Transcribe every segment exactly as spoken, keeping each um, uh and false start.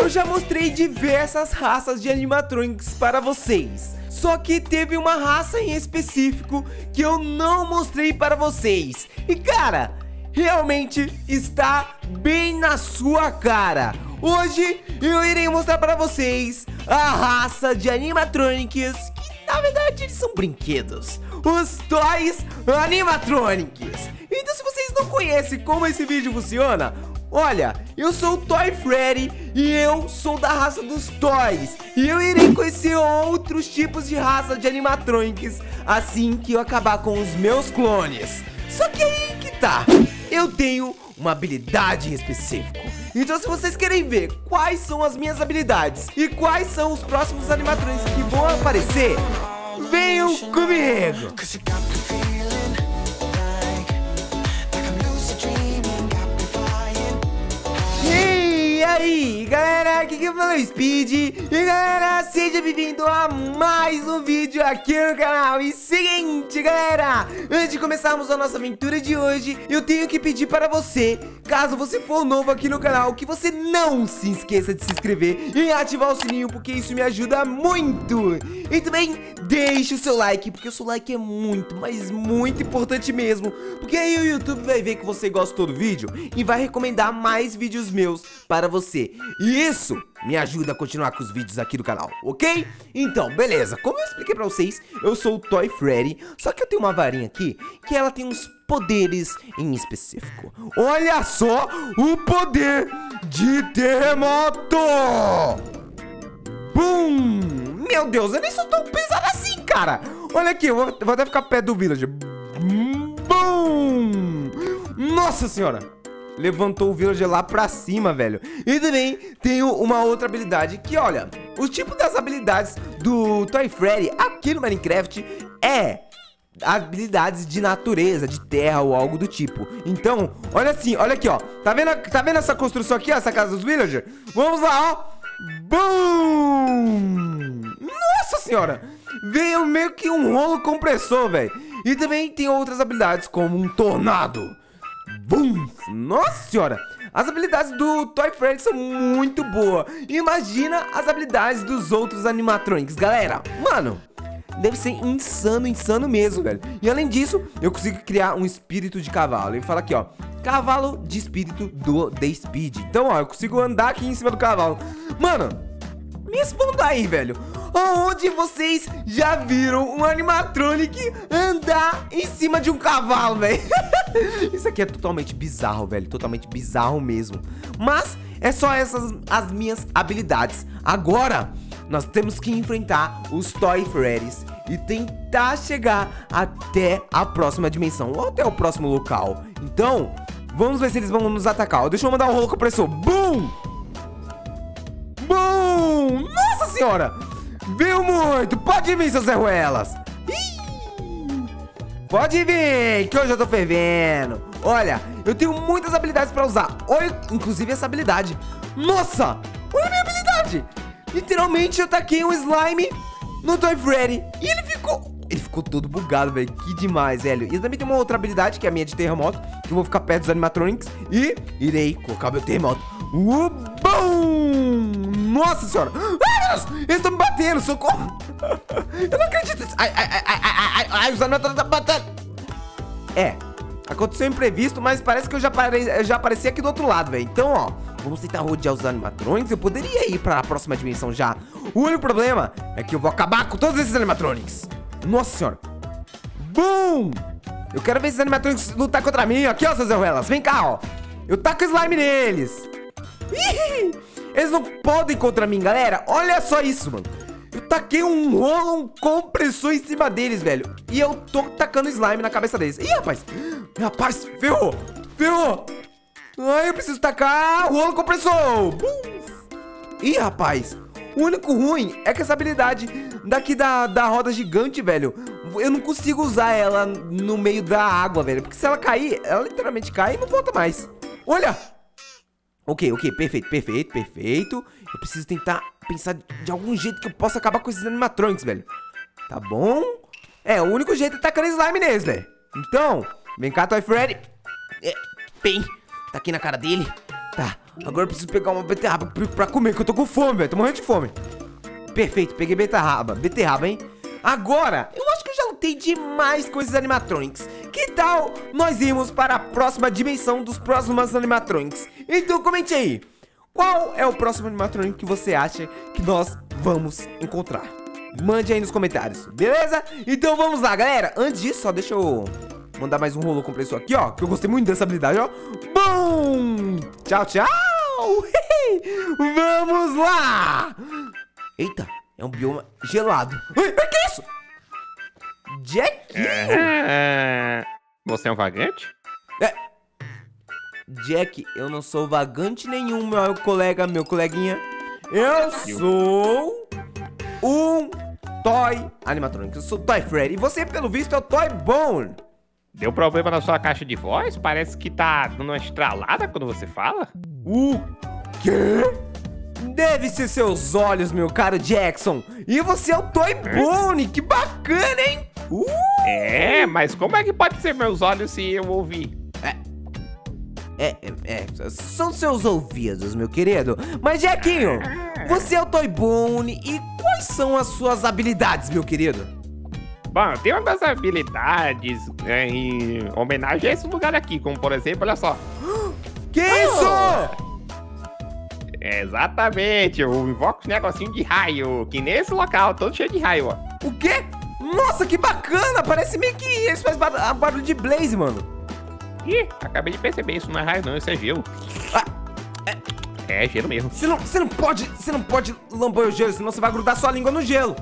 eu já mostrei diversas raças de animatronics para vocês. Só que teve uma raça em específico que eu não mostrei para vocês. E cara, realmente está bem na sua cara. Hoje eu irei mostrar para vocês a raça de animatronics que na verdade eles são brinquedos. Os Toys Animatronics. Então se vocês não conhecem como esse vídeo funciona, olha, eu sou o Toy Freddy e eu sou da raça dos Toys. E eu irei conhecer outros tipos de raça de animatronics assim que eu acabar com os meus clones. Só que aí que tá, eu tenho uma habilidade em específico. Então se vocês querem ver quais são as minhas habilidades e quais são os próximos animatronics que vão aparecer, venham comigo! E aí, galera, aqui que fala o Speed. E galera, seja bem-vindo a mais um vídeo aqui no canal. E seguinte, galera, antes de começarmos a nossa aventura de hoje, eu tenho que pedir para você, caso você for novo aqui no canal, que você não se esqueça de se inscrever e ativar o sininho, porque isso me ajuda muito. E também deixe o seu like, porque o seu like é muito, mas muito importante mesmo, porque aí o YouTube vai ver que você gostou do vídeo e vai recomendar mais vídeos meus para você. E isso me ajuda a continuar com os vídeos aqui do canal, ok? Então, beleza, como eu expliquei pra vocês, eu sou o Toy Freddy, só que eu tenho uma varinha aqui que ela tem uns poderes em específico. Olha só o poder de terremoto! Bum! Meu Deus, eu nem sou tão pesado assim, cara! Olha aqui, eu vou, vou até ficar perto do village. Bum! Nossa senhora! Levantou o villager lá pra cima, velho. E também tenho uma outra habilidade que, olha, o tipo das habilidades do Toy Freddy aqui no Minecraft é habilidades de natureza, de terra ou algo do tipo. Então, olha assim, olha aqui, ó. Tá vendo, tá vendo essa construção aqui, ó, essa casa dos villagers? Vamos lá, ó. Bum! Nossa senhora! Veio meio que um rolo compressor, velho. E também tem outras habilidades como um tornado. Bum! Nossa senhora! As habilidades do Toy Freddy são muito boas. Imagina as habilidades dos outros animatronics, galera. Mano, deve ser insano, insano mesmo, velho. E além disso, eu consigo criar um espírito de cavalo. Ele fala aqui, ó, cavalo de espírito do The Speed. Então, ó, eu consigo andar aqui em cima do cavalo. Mano, me responda aí, velho. Onde vocês já viram um animatronic andar em cima de um cavalo, velho? Isso aqui é totalmente bizarro, velho. Totalmente bizarro mesmo. Mas é só essas as minhas habilidades. Agora, nós temos que enfrentar os Toy Freddys e tentar chegar até a próxima dimensão, ou até o próximo local. Então, vamos ver se eles vão nos atacar. Deixa eu mandar um rolo compressor. Bum! Bum! Nossa senhora! Viu muito! Pode vir, seus Zé Ruelas! Pode vir, que hoje eu tô fervendo. Olha, eu tenho muitas habilidades pra usar. Olha, inclusive essa habilidade. Nossa, olha a minha habilidade. Literalmente eu taquei um slime no Toy Freddy e ele ficou... Ele ficou todo bugado, velho. Que demais, velho. E eu também tenho uma outra habilidade, que é a minha de terremoto, que eu vou ficar perto dos animatronics e irei colocar meu terremoto. Uh, bum! Nossa senhora! Ai, meu Deus! Eles estão me batendo, socorro! Eu não acredito! Ai, ai, ai, ai, ai, ai, os animatronics estão batendo! É, aconteceu imprevisto, mas parece que eu já, apare... eu já apareci aqui do outro lado, velho. Então, ó, vamos tentar rodear os animatronics. Eu poderia ir pra próxima dimensão já. O único problema é que eu vou acabar com todos esses animatronics. Nossa senhora! Bum! Eu quero ver esses animatronics lutar contra mim. Aqui, ó, seus Zé. Vem cá, ó. Eu taco slime neles. Ih, eles não podem contra mim, galera. Olha só isso, mano. Eu taquei um rolo, um compressor em cima deles, velho. E eu tô tacando slime na cabeça deles. Ih, rapaz. Rapaz, ferrou. Ferrou. Ai, eu preciso tacar o rolo compressor. Bum. Ih, rapaz. O único ruim é que essa habilidade daqui da, da roda gigante, velho, eu não consigo usar ela no meio da água, velho. Porque se ela cair, ela literalmente cai e não volta mais. Olha. Ok, ok, perfeito, perfeito, perfeito. Eu preciso tentar pensar de algum jeito que eu possa acabar com esses animatronics, velho. Tá bom? É, o único jeito é tacando slime neles, velho. Então, vem cá, Toy Freddy. É, bem, tá aqui na cara dele. Tá, Agora eu preciso pegar uma beterraba pra, pra comer, que eu tô com fome, velho. Tô morrendo de fome. Perfeito, peguei beterraba. Beterraba, hein? Agora, eu acho que eu já lutei demais com esses animatronics. Que tal nós irmos para a próxima dimensão dos próximos animatronics? Então comente aí. Qual é o próximo animatronic que você acha que nós vamos encontrar? Mande aí nos comentários, beleza? Então vamos lá, galera. Antes disso, só deixa eu mandar mais um rolo compressor aqui, ó. Que eu gostei muito dessa habilidade, ó. Bum! Tchau, tchau! Vamos lá! Eita, é um bioma gelado. Ai, o que é isso? Jackinho! É... Você é um vagante? É. Jack, eu não sou vagante nenhum, meu colega, meu coleguinha. Eu sou um Toy Animatronic. Eu sou Toy Freddy. E você, pelo visto, é o Toy Bone. Deu problema na sua caixa de voz? Parece que tá dando uma estralada quando você fala. O quê? Deve ser seus olhos, meu caro Jackson. E você é o Toy Bone. Que bacana, hein? Uh! É, mas como é que pode ser meus olhos se eu ouvir? É, é, é, são seus ouvidos, meu querido. Mas, Jackinho, você é o Toy Bone. E quais são as suas habilidades, meu querido? Bom, eu tenho algumas habilidades né, em homenagem a esse lugar aqui. Como, por exemplo, olha só. Que isso? É, exatamente, eu invoco os negocinhos de raio. Que nesse local, todo cheio de raio, ó. O quê? Nossa, que bacana. Parece meio que eles fazem bar barulho de Blaze, mano. Ih, acabei de perceber, isso não é raio não, isso é gelo. Ah, é... é gelo mesmo. Você não, você não pode, você não pode lamber o gelo, senão você vai grudar sua língua no gelo.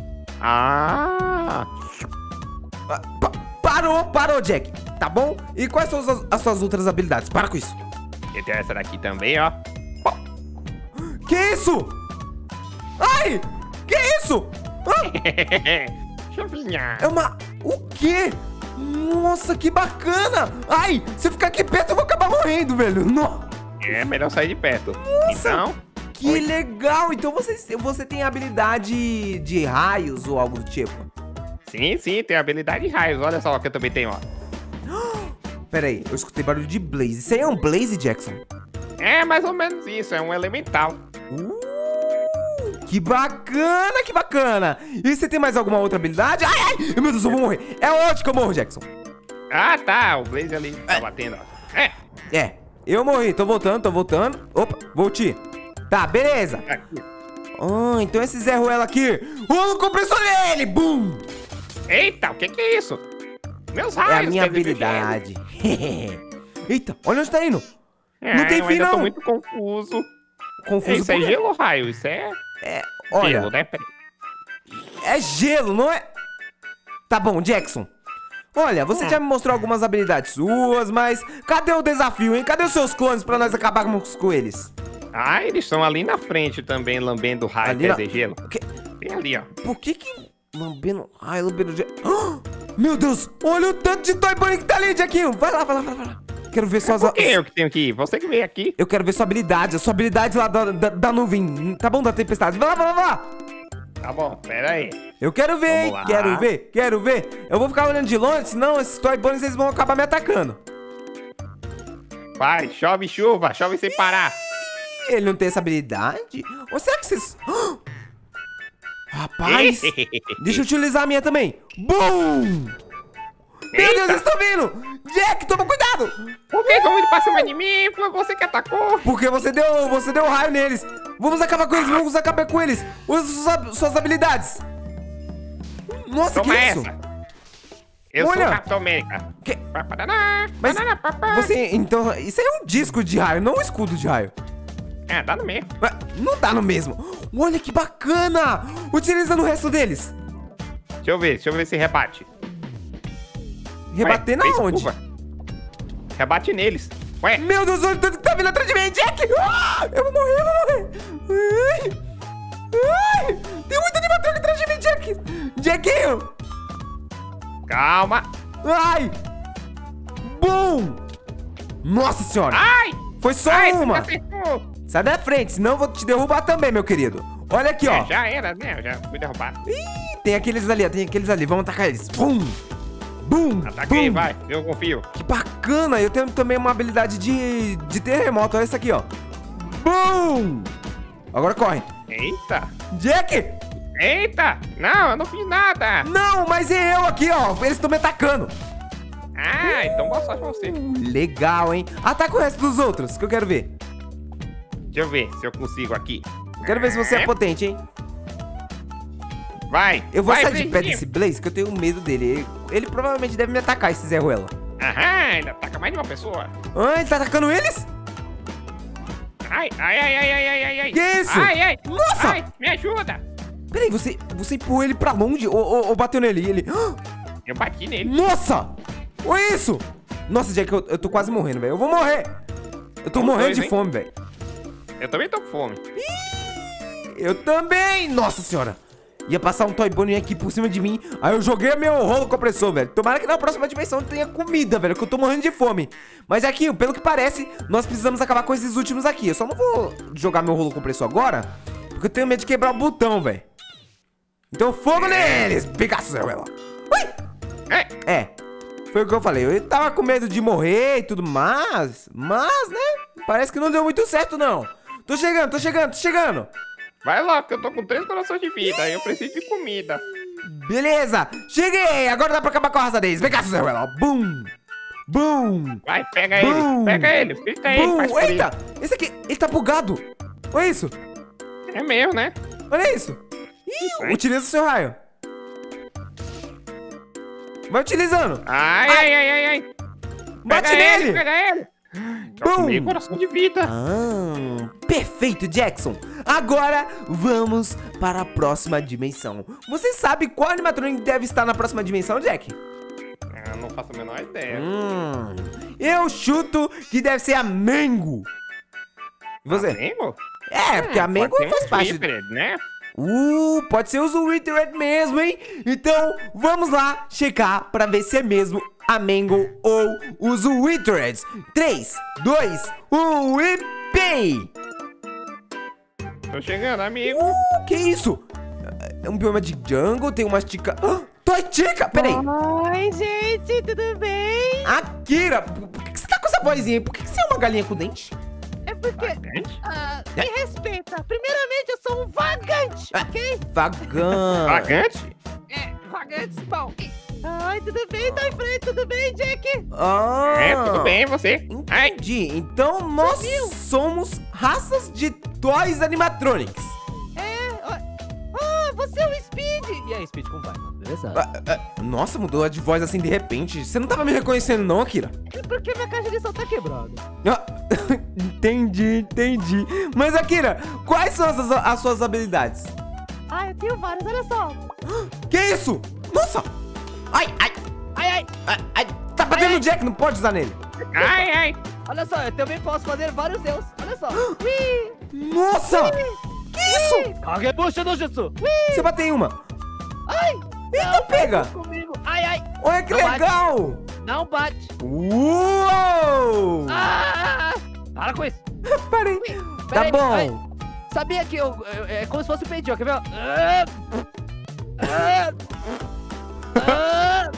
Ah! ah pa parou, parou, Jack, tá bom? E quais são as, as suas outras habilidades? Para com isso. Eu tenho essa daqui também, ó. Oh. Que isso? Ai, que isso? Ah. Chuvinha. É uma... O quê? Nossa, que bacana! Ai, se eu ficar aqui perto eu vou acabar morrendo, velho. No... É melhor sair de perto. Nossa, então... que Oi. legal! Então você, você tem habilidade de raios ou algo do tipo? Sim, sim, tem habilidade de raios. Olha só o que eu também tenho, ó. Pera aí, eu escutei barulho de Blaze. Isso aí é um Blaze, Jackson? É mais ou menos isso, é um elemental. Uh, que bacana, que bacana! E você tem mais alguma outra habilidade? Ai, ai! Meu Deus, eu vou morrer. É onde que eu morro, Jackson? Ah, tá, o Blaze ali tá é. batendo, ó. É. É, eu morri, tô voltando, tô voltando. Opa, voltei. Tá, beleza. Aqui. Ah, então esse Zé Ruela aqui. Rolo compressor nele! Bum! Eita, o que que é isso? Meus raios. É a minha habilidade. Eita, olha onde tá indo. É, não tem fim, não. Eu tô muito confuso. Confuso. É, isso é gelo ou raio? Isso é... É, olha. Gelo, né? É gelo, não é? Tá bom, Jackson. Olha, você hum. já me mostrou algumas habilidades suas, mas cadê o desafio, hein? Cadê os seus clones pra nós acabarmos com eles? Ah, eles estão ali na frente também, lambendo raio, quer dizer, gelo. Que... Tem ali, ó. Por que que... Lambendo raio, lambendo gelo... Oh, meu Deus, olha o tanto de Toy Bunny que tá ali, Jackinho. Vai lá, vai lá, vai lá. Quero ver suas... Por que eu que tenho que ir? Você que veio aqui. Eu quero ver sua habilidade, a sua habilidade lá da, da, da nuvem. Tá bom, da tempestade. Vai lá, vai lá, vai lá. Tá bom, pera aí. Eu quero ver, hein? Quero ver, quero ver. Eu vou ficar olhando de longe, senão esses Toy Bunnies eles vão acabar me atacando. Vai, chove chuva, chove sem parar. Ih, ele não tem essa habilidade? Ou será que vocês... Rapaz, deixa eu utilizar a minha também. Bum! Meu Eita. Deus, eles estão vindo! Jack, toma cuidado! Por que estão indo pra cima de mim? Foi você que atacou. Porque você deu, você deu raio neles. Vamos acabar com eles, vamos acabar com eles. Usa suas, suas habilidades. Nossa, Toma que é isso? Essa. Eu Olha. sou o Capitão América. Que... Mas você, então, isso aí é um disco de raio, não um escudo de raio. É, dá no mesmo. Não dá no mesmo. Olha que bacana. Utilizando o resto deles. Deixa eu ver, deixa eu ver se rebate. Rebater na onde? Curva. Rebate neles. Ué? Meu Deus, olha o tanto que tá vindo atrás de mim, Jack! Ah, eu vou morrer, eu vou morrer! Ai, ai, tem muito animatrônico atrás de mim, Jack! Jackinho! Calma! Ai! Bum! Nossa senhora! Ai! Foi só ai, uma! Sai da frente, senão eu vou te derrubar também, meu querido! Olha aqui, é, ó! Já era, né? Eu já fui derrubado. Ih, tem aqueles ali, ó, tem aqueles ali, vamos atacar eles! Bum! Bum! Ataquei, bum. vai, eu confio. Que bacana! Eu tenho também uma habilidade de, de terremoto, olha isso aqui, ó! Bum! Agora corre. Eita. Jack! Eita. Não, eu não fiz nada. Não, mas é eu aqui, ó. Eles estão me atacando. Ah, então boa sorte pra você. Legal, hein? Ataca o resto dos outros, que eu quero ver. Deixa eu ver se eu consigo aqui. Eu quero ver se você é potente, hein? Vai. Eu vou vai, sair de pé Blazinho. desse Blaze, que eu tenho medo dele. Ele, ele provavelmente deve me atacar, esse Zé Ruela. Aham, ainda ataca mais de uma pessoa. Ah, ele tá atacando eles? Ai, ai, ai, ai, ai, ai, ai, ai. Que isso? Ai, ai. Nossa! Ai, me ajuda. Peraí, você, você empurrou ele pra longe ou, ou, ou bateu nele? E ele... Eu bati nele. Nossa! Olha isso! Nossa, Jack, eu, eu tô quase morrendo, velho. Eu vou morrer! Eu tô Os morrendo dois, de hein? fome, velho. Eu também tô com fome. Eu também! Nossa senhora! Ia passar um Toy Bunny aqui por cima de mim. Aí eu joguei meu rolo compressor, velho. Tomara que na próxima dimensão tenha comida, velho. Que eu tô morrendo de fome. Mas aqui, pelo que parece, nós precisamos acabar com esses últimos aqui. Eu só não vou jogar meu rolo compressor agora, porque eu tenho medo de quebrar o botão, velho. Então fogo neles! Picasso, Zé Ruela. Ui! É. É, foi o que eu falei. Eu tava com medo de morrer e tudo mais. Mas, né? Parece que não deu muito certo, não. Tô chegando, tô chegando, tô chegando. Vai lá, que eu tô com três corações de vida. Aí eu preciso de comida. Beleza, cheguei. Agora dá pra acabar com a raça deles. Vem cá, Zé Ruela. Bum! Bum! Vai, pega Bum. ele. Pega ele. Fica ele. Faz Bum! por Eita! Esse aqui, ele tá bugado. Olha isso. ele. É meu, né? Olha isso. Isso, Ih, hein? utiliza o seu raio. Vai utilizando. Ai, ai, ai, ai, ai. Bate Pega nele. ele, pega ele. Bum. Com meio coração de vida. Ah, perfeito, Jackson. Agora vamos para a próxima dimensão. Você sabe qual animatrônico deve estar na próxima dimensão, Jack? Eu não faço a menor ideia. Hum, eu chuto que deve ser a Mango. E você? Amigo? É, porque a Mango Pode ser faz um parte. Reaper, né? Uh, pode ser o Zwitteret mesmo, hein? Então, vamos lá checar pra ver se é mesmo a Mango ou o Zwitteret. três, dois, um e pay! Tô chegando, amigo. Uh, que isso? É um bioma de jungle, tem umas tica... Ah, Toy Chica, peraí. Oi, gente, tudo bem? Akira, por que você tá com essa vozinha aí? Por que você é uma galinha com dente? É porque... Gente, ah, me respeita. Primeiramente, eu sou um vagante, Ah. ok? Vagante. Vagante? É, vagante, bom. Ai, tudo bem, tá em frente, tudo bem, Jack? Ah, É, tudo bem, você? Ai, entendi. Então nós somos raças de Toys Animatronics. É, ó, ah, você é o Speed. E aí, Speed, como vai? Beleza? Ah, ah, nossa, mudou de voz assim de repente. Você não tava me reconhecendo não, Akira? É porque minha caixa de som tá quebrada. Ah, entendi, entendi. Mas Akira, quais são as, as suas habilidades? Ah, eu tenho várias, olha só. Que isso? Nossa! Ai, ai, Ai, ai, ai, ai. Tá batendo Ai, no Jack, não pode usar nele. ai, ai. olha só, eu também posso fazer vários deus. Olha só. Ui, Nossa! Que isso? Kagebusha no Jutsu. Você bateu em uma. Ai, Eita, pega! comigo. Ai, ai, Olha que Não bate. legal! não bate. Uou! Ah, para com isso. Parei. Tá Peraí, bom. ai, sabia que eu, eu- é como se fosse o peidinho, quer ver? ó? Ah, ah, ah.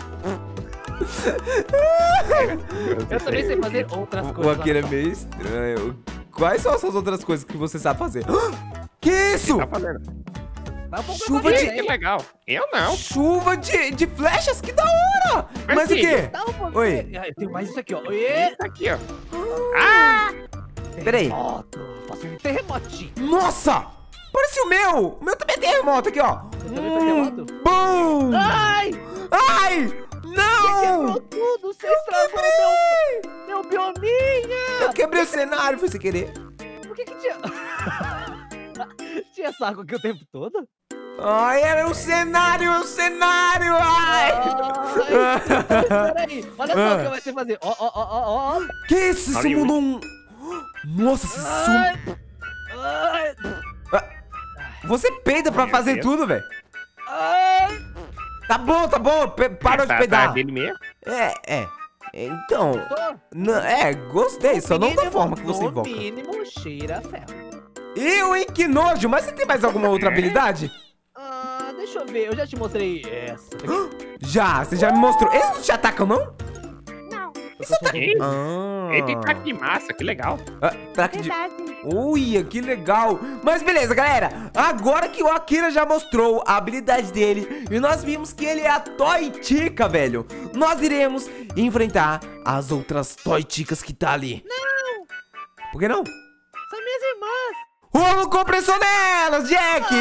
Eu também sei fazer outras O coisas. Akira é meio estranho. Quais são essas outras coisas que você sabe fazer? Que isso? Tá fazendo? Vai um pouco Chuva mais de- pra Que frente. legal. Eu não. Chuva de, de flechas? Que da hora! Mas Mas o sim. quê? Dá um pouco. Oi. Ah, eu tenho mais isso aqui, ó. Oi. Tá aqui, ó. Ah! Peraí. Terremoto. Faço um terremotinho. Nossa! Parece o meu! O meu também tem remoto aqui, ó. Eu também tenho terremoto? Bum! Ai! Ai! Quebrou Não! tudo, você estragou meu, meu biominha! Eu quebrei o cenário, foi sem querer. Por que que tinha... tinha saco aqui o tempo todo? Ai, era o cenário, o cenário! Ai! Ai, peraí, olha só Ah. o que eu vou te fazer. Ó, ó, ó, ó, ó. Que isso? Isso Amigo. mudou um... Nossa, esse Ai, som... ai, Você peida pra Meu fazer Deus. tudo, velho. ai. Tá bom, tá bom. pe- Parou de Tá- tá peidar. dele mesmo? É, é. Então... Tô. não- é, gostei. Só não da Mínimo- forma que você no invoca. mínimo, cheira a ferro. Eu, hein? Que nojo. Mas você tem mais alguma outra habilidade? Ah, deixa eu ver, eu já te mostrei essa. Já, você já me mostrou. Eles não te atacam, não? Não. Isso tá... Ih, Ah. Ele tem traque de massa, que legal. Ah, traque de... Verdade. Uia, que legal. Mas beleza, galera. Agora que o Akira já mostrou a habilidade dele e nós vimos que ele é a Toy Chica, velho, nós iremos enfrentar as outras Toy Chicas que tá ali. Não, Por que não? são minhas irmãs. Rolo compressor nelas, Jack!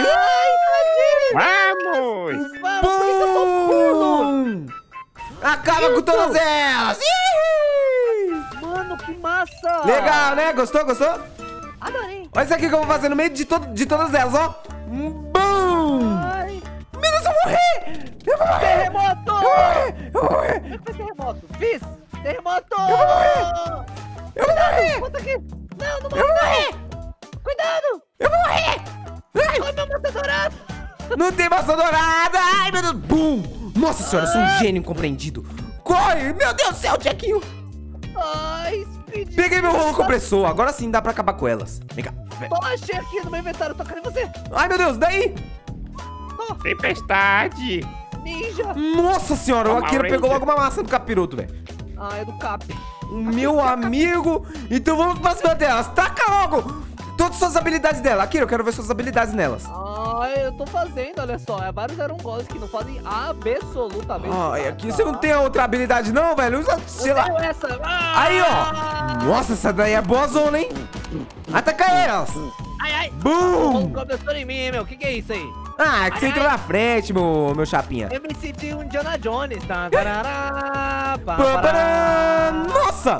Ai, Vamos! vamos, por isso eu sou pulo. Bum! Acaba com todas elas! Ih! Mano, que massa. Legal, né? Gostou, gostou? Adorei. Olha isso aqui que eu vou fazer no meio de, to de todas elas, ó. Bum! Ai, Meu Deus, eu vou morrer! Eu vou morrer! terremoto. Eu vou morrer! Eu vou morrer! Como é que faz terremoto? Fiz. Terremoto. Eu vou morrer! Eu vou morrer! Bota aqui. Não, não Eu vou morre. morrer! Cuidado. Eu vou morrer! Ai, Ai, meu maçã dourado. não tem maçã dourada! Ai, meu Deus! Bum! Nossa senhora, eu sou um gênio incompreendido! Corre! Meu Deus do céu, Jackinho! Ai, Speed. Peguei meu rolo compressor, agora sim dá pra acabar com elas. Vem cá. Vem. Tô, achei aqui no meu inventário, tô querendo você. Ai, meu Deus, daí! Tempestade! Ninja. Nossa senhora, o Toma, Akira Ranger. pegou logo uma maçã do capiroto, velho. Ah, é do Cap. Meu amigo! Então vamos pra cima delas! Taca logo! Todas as suas habilidades dela. Akira, eu quero ver suas habilidades nelas. Ai, eu tô fazendo, olha só. É vários aerongos que não fazem absolutamente nada. Ai, aqui você não tem outra habilidade não, velho? Usa, sei Eu lá. tenho essa. Ah! Aí, ó. Nossa, essa daí é boa zona, hein? Ataca elas! Ai, ai. Bum! Começou em mim, hein, meu? O que, que é isso aí? Ah, é que você Ai, entrou ai. na frente, meu, meu chapinha. Eu me senti um Indiana Jones. Tá? Tarará, pá, Pá, pará. pará. Nossa!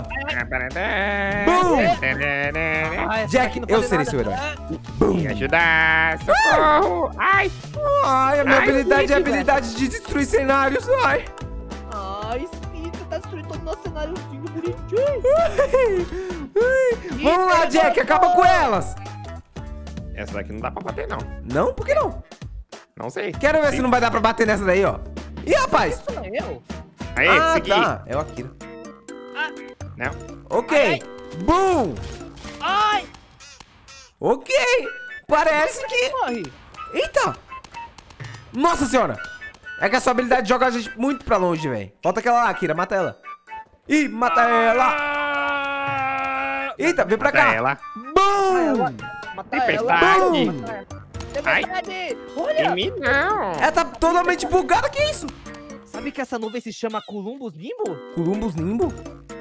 Bum! Ai, essa Jack, daqui não eu faz serei nada. seu herói. Ah, Me ajudar! Socorro! Ai! Ai, a minha Ai, habilidade é a Luigi, habilidade de destruir cenários. Ai. Ai, Speed, você tá destruindo todo o nosso cenáriozinho bonitinho. Vamos lá, Jack, acaba com elas. Essa daqui não dá pra bater, não. Não? Por que não? Não sei. Quero ver se não vai dar pra bater nessa daí, ó. Ih, rapaz. Isso não é eu? Aí, Ah, segui. tá. É o Akira. Não. Ok. Bum. Ai, Ok. Parece que... morre. Eita. Nossa senhora. É que a sua habilidade joga a gente muito pra longe, velho. Falta aquela lá, Akira. Mata ela. Ih, mata ela. Eita, vem pra Mata cá. ela. Bum. Mata Tempestade. ela. Mata ela. Tempestade. Em Olha. mim, não. Ela tá totalmente bugada. Que isso? Sabe que essa nuvem se chama Columbus Nimbo? Columbus Nimbo?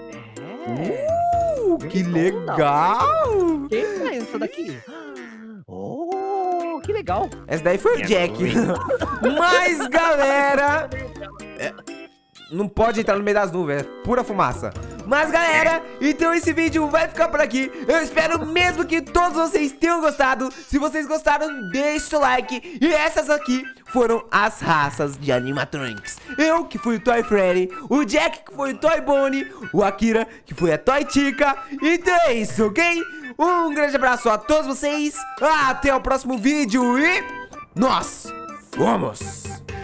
É. Uh, que legal. Quem faz essa daqui? Oh, que legal. Essa daí foi o Minha Jack. nuvem. Mas, galera... é, não pode entrar no meio das nuvens, é pura fumaça. Mas, galera, então esse vídeo vai ficar por aqui. Eu espero mesmo que todos vocês tenham gostado. Se vocês gostaram, deixa o like. E essas aqui foram as raças de animatronics. Eu, que fui o Toy Freddy, o Jack, que foi o Toy Bonnie, o Akira, que foi a Toy Chica. Então é isso, ok? Um grande abraço a todos vocês. Até o próximo vídeo e... nós fomos!